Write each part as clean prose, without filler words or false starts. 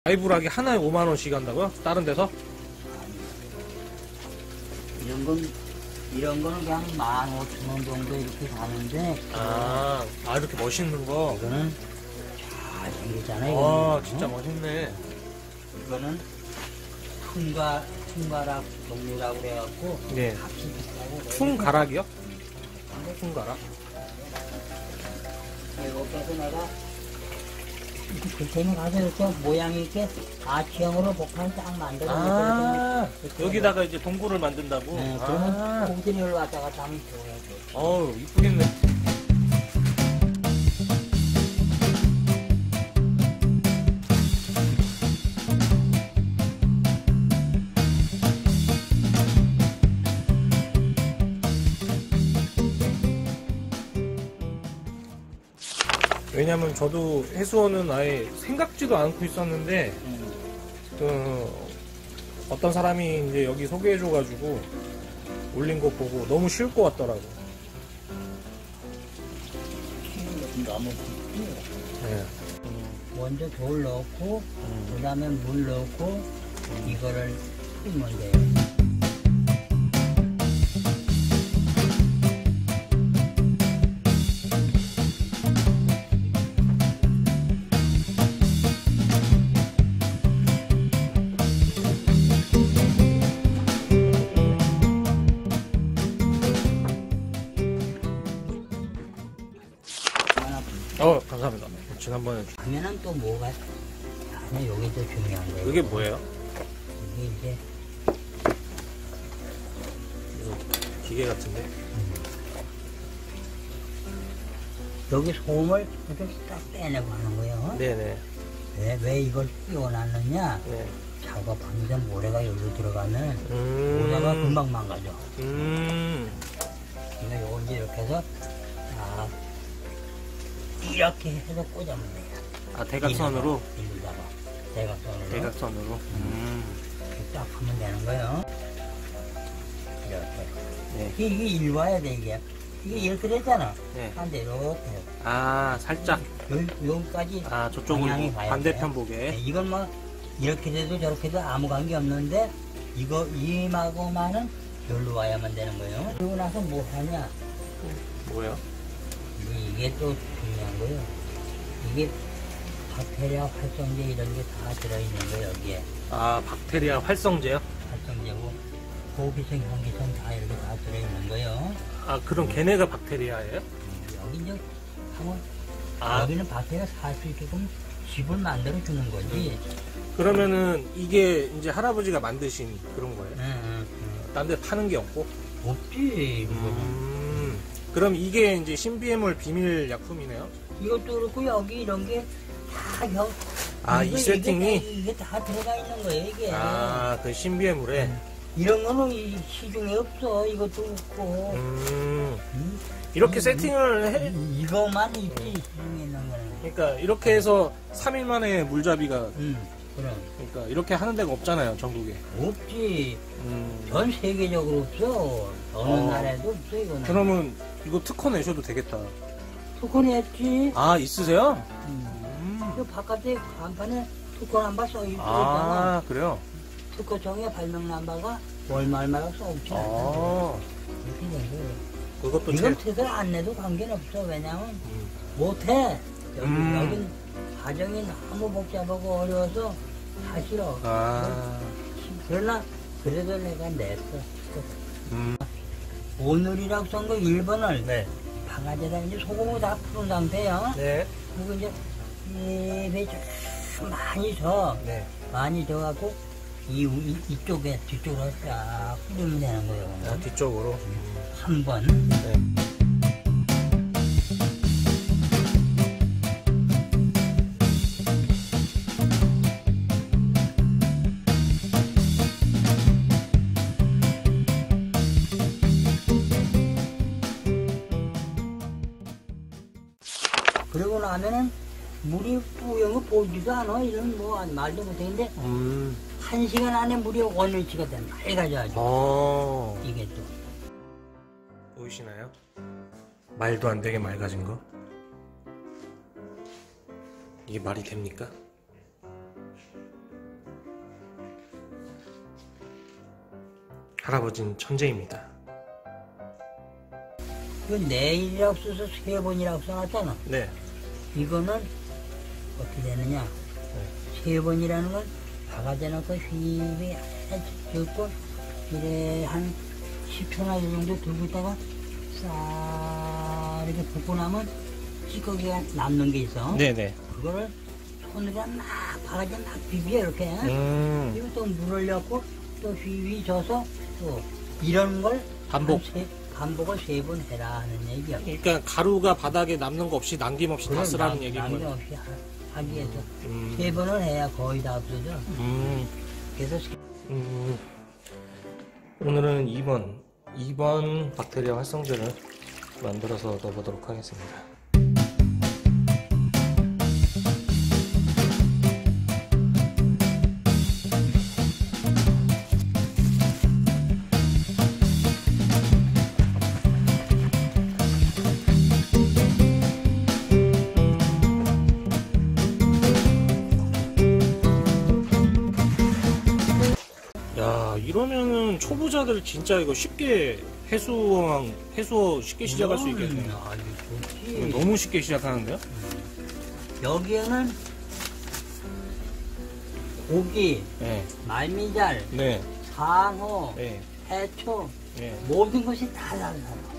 라이브락이 하나에 5만원씩 한다고요? 다른 데서? 이런 거는 그냥 15,000원 정도 이렇게 가는데. 이렇게 멋있는 거. 이거는 잘 생겼잖아요. 진짜 멋있네. 이거는 퉁가락 종류라고 그래갖고. 네. 값이 비싸고. 퉁가락이요? 퉁가락? 여기서 내가 그때는 가서 이렇게 모양이 이렇게 아치형으로 복판 딱 만들어 여기다가 이제 동굴을 만든다고? 네, 그러면 공들이 여기로 왔다 갔다 하면 좋아요. 이쁘겠네. 왜냐면 저도 해수원은 아예 생각지도 않고 있었는데 어떤 사람이 이제 여기 소개해줘가지고 올린 거 보고 너무 쉬울 것 같더라고. 너무 네. 먼저 돌 넣고 그 다음에 물 넣고 이거를 풀면 돼요. 감사합니다. 지난번에 그러면은 또 뭐가 아니 여기 더 중요한 거예요. 이게 뭐예요? 이게 이제 기계 같은데? 여기 소음을 이렇게 딱 빼내고 하는 거예요. 네네. 왜 이걸 끼워놨느냐? 네. 작업하면서 모래가 여기로 들어가면 모래가 금방 망가져. 그러니까 요거 이제 이렇게 해서 딱 이렇게 해서 꽂으면 돼요. 대각선으로? 이리다가 대각선으로. 대각선으로. 이렇게 딱 하면 되는 거예요. 이렇게. 네. 이게 일와야 돼, 이게. 이게 이렇게 됐잖아. 네. 반대로. 살짝. 여기까지. 저쪽으로 반대편 보게. 네, 이건 뭐, 이렇게 돼도 저렇게 돼도 아무 관계 없는데, 임하고만은 여기로 와야만 되는 거예요. 그러고 나서 뭐 하냐. 뭐예요? 이게 또 중요한 거예요. 이게 박테리아 활성제 이런 게 다 들어있는 거예요, 여기에. 박테리아 활성제요? 활성제고, 고기성, 현기성 다 이렇게 다 들어있는 거예요. 그럼 걔네가 박테리아예요? 여기 이제 한번 여기는 박테리아 살 수 있게끔 집을 만들어 주는 거지. 그러면은 이게 이제 할아버지가 만드신 그런 거예요? 딴 데 파는 게 없고? 없지. 그럼 이게 이제 신비해물 비밀 약품이네요? 이것도 그렇고 여기 이런 게 다 이 세팅이? 이게 다 들어가 있는 거예요, 이게. 그 신비해물에? 이런 거는 이 시중에 없어. 이것도 없고. 이렇게 세팅을 해? 이것만 있지, 시중에 있는 거는. 그러니까 이렇게 해서 3일 만에 물잡이가 그럼. 그러니까 이렇게 하는 데가 없잖아요, 전국에. 없지. 전 세계적으로 없어. 어느 나라에도 없어, 이거는. 그러면 이거 특허 내셔도 되겠다. 특허 냈지. 있으세요? 그 바깥에 간판에 특허 넘버 써 있잖아. 그래요? 특허청의 발명 넘버가 얼마마다 써있지 않아. 이렇게 된 거예요. 그것도 이건 특허를 안 내도 관계는 없어. 왜냐면 못해. 여긴 과정이 너무 복잡하고 어려워서 다 싫어. 그러나 그래도 내가 냈어. 오늘이라고 쓴 거 1번을 바가지에다 이제 소금을 다 푸른 상태야. 네. 그리고 이제 입에 좀 많이 줘. 많이 줘갖고 이쪽에 뒤쪽으로 쫙 뿌리면 되는 거예요. 뒤쪽으로. 3번. 그러고 나면은 물이 뿌연 거 보지도 않아. 이런 뭐 말도 못했는데 1시간 안에 물이 원위치가 돼. 맑아져가지고. 이게 또 보이시나요? 말도 안 되게 맑아진 거. 이게 말이 됩니까? 할아버지는 천재입니다. 그 내일이라고 써서 3번이라고 써놨잖아. 네. 이거는 어떻게 되느냐. 3번이라는 건 바가지 놓고 휘휘 짚고 이래 한 10초나 이 정도 들고 있다가 싹 이렇게 붓고 나면 찌꺼기가 남는 게 있어. 네네. 그거를 손으로 막 바가지 막 비벼 이렇게. 그리고 또 물을 넣고 또 휘휘 져서 또 이런 걸 반복을 3번 해라 하는 얘기야. 그러니까 가루가 바닥에 남는 거 없이 남김없이 다 쓰라는 얘기인 거예요. 남김없이 하기 위해서 3번을 해야 거의 다 없어져. 그래서 오늘은 2번 박테리아 활성제를 만들어서 넣어보도록 하겠습니다. 야, 이러면은 초보자들 진짜 이거 쉽게 해수어 쉽게 시작할 수 있겠네요. 너무 쉽게 시작하는데요? 여기에는 고기, 네. 말미잘, 네. 상어, 네. 해초, 네. 모든 것이 다 살아.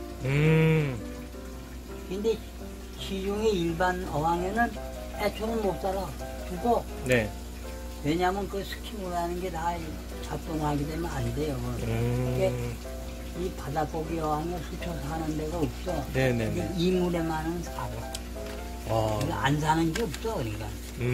근데 시중의 일반 어항에는 해초는 못 살아. 죽어. 네. 왜냐하면 그 스키무라는 게 다 작동하게 되면 안 돼요. 이게 이 바닷고기 어항에 수초 사는 데가 없어. 네네. 이 물에만은 살아. 그러니까 안 사는 게 없어. 그러니까.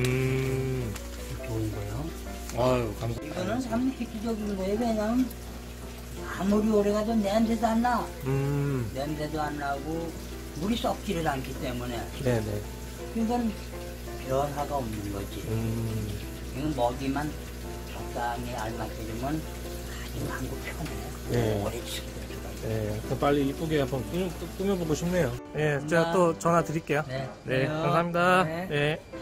좋은 거요. 아유, 감사합니다. 이거는 참 획기적인 거예요. 왜냐면 아무리 오래 가도 냄새도 안 나. 냄새도 안 나고 물이 썩지를 않기 때문에. 네네. 그러니까 변화가 없는 거지. 이건 먹이만 적당히 알맞게 주면 아주 많고 편해. 네. 오래 지킬 수가 있어. 네, 그 빨리 이쁘게 한번 꾸며보고 싶네요. 네, 제가 또 전화 드릴게요. 네. 네, 감사합니다. 네. 네.